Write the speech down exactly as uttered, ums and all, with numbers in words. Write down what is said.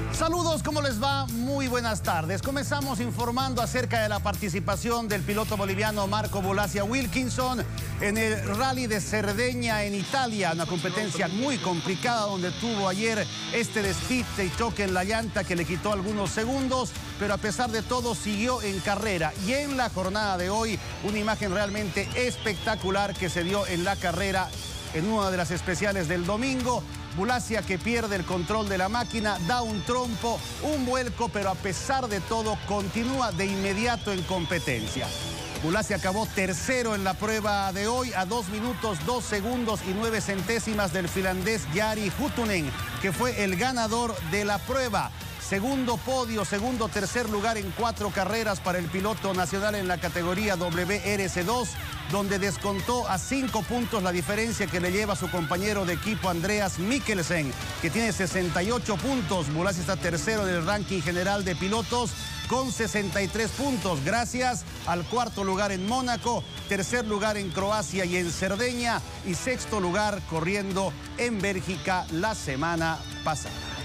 Saludos, ¿cómo les va? Muy buenas tardes. Comenzamos informando acerca de la participación del piloto boliviano Marco Bulacia Wilkinson en el Rally de Cerdeña en Italia, una competencia muy complicada donde tuvo ayer este despiste y choque en la llanta que le quitó algunos segundos, pero a pesar de todo siguió en carrera. Y en la jornada de hoy, una imagen realmente espectacular que se dio en la carrera en una de las especiales del domingo. Bulacia, que pierde el control de la máquina, da un trompo, un vuelco, pero a pesar de todo continúa de inmediato en competencia. Bulacia acabó tercero en la prueba de hoy a dos minutos, dos segundos y nueve centésimas del finlandés Jari Huttunen, que fue el ganador de la prueba. Segundo podio, segundo tercer lugar en cuatro carreras para el piloto nacional en la categoría W R C dos, donde descontó a cinco puntos la diferencia que le lleva a su compañero de equipo Andreas Mikkelsen, que tiene sesenta y ocho puntos. Bulacia está tercero del ranking general de pilotos con sesenta y tres puntos, gracias al cuarto lugar en Mónaco, tercer lugar en Croacia y en Cerdeña, y sexto lugar corriendo en Bélgica la semana pasada.